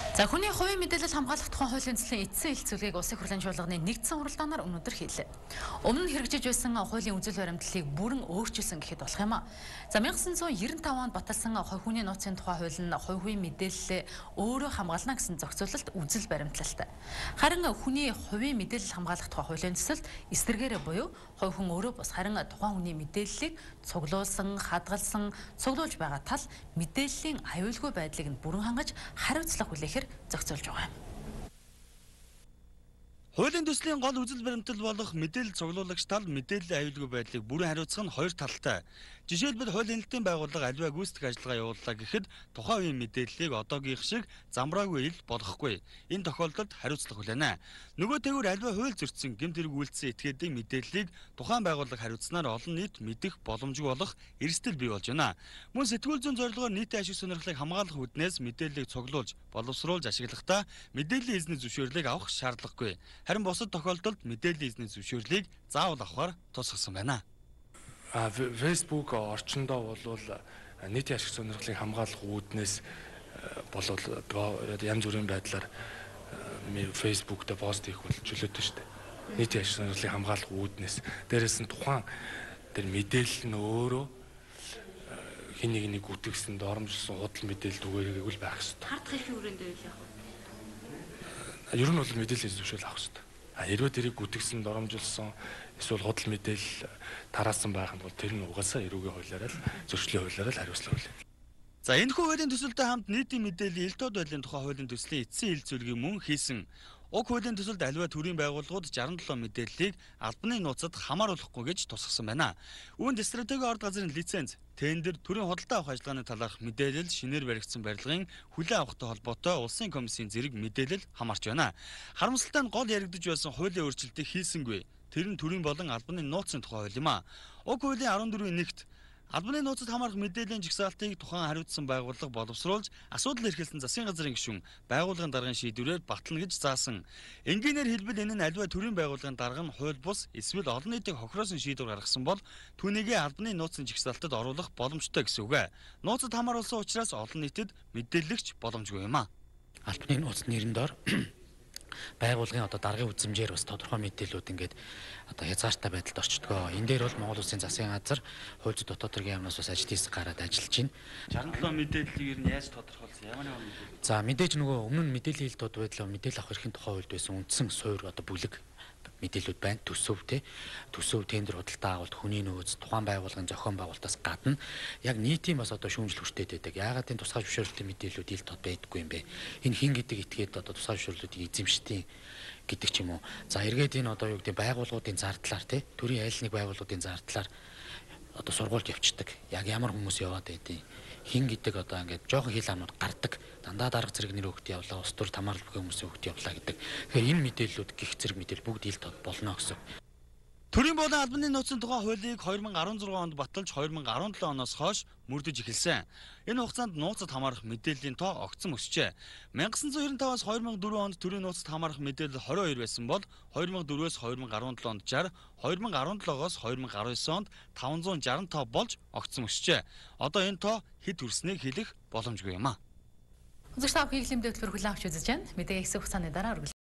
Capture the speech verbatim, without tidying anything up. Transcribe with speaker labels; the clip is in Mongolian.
Speaker 1: За хүний хувийн мэдээлэл хамгаалах тухай хуулийн төслийн эцсийн хэлцүүлгийг Улсын хурлын чуулганы нэгдсэн уралдаанаар өнөөдөр хийлээ. Өмнө нь хэрэгжиж байсан хуулийн үзэл баримтлалыг бүрэн өөрчилсөн гэхэд болох юм а. За 천구 девяносто пять онд баталсан хувь хүний нууцын тухай хууль нь хувь хүний мэдээллээ өөрөө хамгаална гэсэн зохицуулалт үзэл баримтлалтай. Харин хүний хувийн мэдээлэл хамгаалах тухай хуулийн төсөлд эсрэгээрээ буюу хувь хүн өөрөө бус харин тухайн хүний мэдээллийг цуглуулсан, хадгалсан, цуглуулж байгаа тал мэдээллийн аюулгүй байдлыг нь бүрэн хангаж хариуцлага хүлээхээр зохицуулж байгаа юм.
Speaker 2: Хуулийн төслийн гол үзэл баримтал болох мэдээлэл цуглуулагч тал мэдээллийн аюулгүй байдлыг бүрэн хариуцах нь хоёр талтай. Жишээлбэл хуулийн нэлтийн байгууллага аливаа гүйцэтгэх ажиллагаа явууллаа гэхэд тухайн үеийн мэдээллийг одоогийнх шиг замбраагүй ил болгохгүй. Энэ тохиолдолд хариуцлага хүлээнэ. Нөгөө тэгвэр аливаа хууль зөрчсөн гэмт хэрэг үйлдэлсэн этгээдийн мэдээллийг тухайн байгууллага хариуцсанаар олон нийт мэдэх боломжгүй болох эрсдэл бий болж байна. Мөн сэтгүүл зүйн зорилгоор нийтийн ашиг сонирхлыг хамгаалах үүднээс мэдээллийг цуглуулж, боловсруулж ашиглахдаа мэдээллийн эзний зөвшөөрлийг авах шаардлагагүй. Харин бусад тохиолдолд мэдээллийн эзний зөвшөөрлийг заавал авахар тусгасан байна.
Speaker 3: А Facebook орчиндоо бол нийтийн ашиг сонирхлыг хамгаалах үүднээс болол янз бүрийн байдлаар Facebook дээр пост хийх бол чөлөөтэй шүү дээ. Нийтийн ашиг сонирхлыг хамгаалах үүднээс дээрээс нь тухайн тэр мэдээлэл нь өөрөө хин нэг нэг үтгсэн доромжилсон худал мэдээлэл түгээгэй л байх хэрэгтэй.
Speaker 1: Хардах их өрөөндөө юу яах вэ?
Speaker 3: Ер нь бол мэдээллийн зөвшөөрөл авах хэрэгтэй. А хэрвээ тэрийг үтгсэн доромжилсон эсвэл худал мэдээлэл тараасан байх нь бол тэр нь угаасаа эрүүгийн хуулиараа л зөрчлийн хуулиараа л хариуцлага хүлээнэ.
Speaker 2: За энэ хуулийн төсөлтэй хамт нийтийн мэдээллийн ил тод байдлын тухай хуулийн төслийн эцсийн хэлцүүлгийг мөн хийсэн. Уг хуулийн төсөлд аливаа төрийн байгууллагууд шестьдесят seven мэдээллийг албаны нууцад хамааруулахгүй гэж тусгасан байна. Үүнд стратегийн орд газрын лиценз, тендер, төрийн худалдаа авах ажиллагааны талаарх мэдээлэл, шинээр баригдсан барилгын хүлээн авахтай холбоотой улсын комиссийн зэрэг мэдээлэл хамаарч байна. Харамсалтай нь гол яригдж байсан хуулийн өөрчлөлтийг хийсэнгүй. Тэр нь төрийн болон албаны нууцын тухай хууль юм а. Уг хуулийн fourteen нэгт албаны нууцад хамаарах мэдээллийн жагсаалтыг тухайн хариуцсан байгууллага боловсруулж асуудал эрхэлсэн засгийн газрын гишүүн байгууллагын даргын шийдвэрээр батлана гэж заасан. Энгийнээр хэлбэл энэ нь аливаа төрийн байгууллагын дарга нь хууль бус эсвэл олон нийтийг хохироосон шийдвэр гаргасан бол түүнийгээ албаны нууцын жагсаалтад оруулах боломжтой гэсэн үг. Нууцад хамааруулсан учраас олон нийтэд мэдээлэгч боломжгүй юм а.
Speaker 4: Албаны нууц нэрэн дор байгууллагын одоо даргын үзмжээр бас тодорхой мэдээллүүд ингээд одоо хязгаартай байдалд орчдгоо. Энэ дээр бол Монгол Улсын засгийн газар хууль зүйн дотоод хэргийн яамнаас бас ажил хийх гараад ажиллаж байна.
Speaker 2: шестьдесят seven мэдээллийг ер нь яаж тодорхойлсон? Ямар ямар мэдээлэл?
Speaker 4: За мэдээж нөгөө өмнө нь мэдээллийн хил тод байдлаа мэдээлэл авах эрхийн тухай хуульд байсан үндсэн суурь одоо бүлэг мэдээлүүд байна. Төсөв те төсөв тендер худалдаа агуулт хүний нөөц тухайн байгууллагын зохион байгуулалтаас гадна яг нийтийн бас одоо шүүмжил хүртээд байдаг. Яагаад энэ тусгай зөвшөөрлөлтийн мэдээлүүд ил тод байдаггүй юм бэ? Энэ хин гэдэг этгээд одоо тусгай зөвшөөрлөлтийг эзэмшдэг гэдэг ч юм уу. За эргээд энэ одоо юу гэдэг байгууллагуудын зардлаар те төрийн айл нэг байгууллагуудын зардлаар одоо сургуульд явцдаг. Яг ямар хүмүүс яваад байдیں۔ Хин гэдэг одоо ингээд жоохон хил амнууд гардаг. Дандаа дарга зэрэг нэр хөвгт явлаа, ус төр тамаарлаг хүмүүсийн хөвгт явлаа гэдэг. Тэгэхээр энэ мэдээллүүд гих зэрэг мэдээлэл бүгд ил тод болно гэсэн.
Speaker 2: Төрийн болон албаны нууцын тухай хуулийг two thousand sixteen онд баталж two thousand seventeen оноос хойш мөрдөж эхэлсэн. Энэ хугацаанд нууцад хамаарах мэдээллийн тоо огцон өсчээ. nineteen ninety-five-аас two thousand four онд төрийн нууцад хамаарах мэдээлэл twenty-two байсан бол two thousand four-өөс two thousand seventeen онд sixty, two thousand seventeen-оос two thousand nineteen онд five hundred sixty-five болж огцон өсчээ. Одоо энэ тоо хэд хүрснийг хэлэх боломжгүй юм а.
Speaker 1: Үзэгч та бүхэн хэлэмдээ хөтөлбөр хүлээн авч үзэж байна. Мэдээ ихсэх хугацааны дараа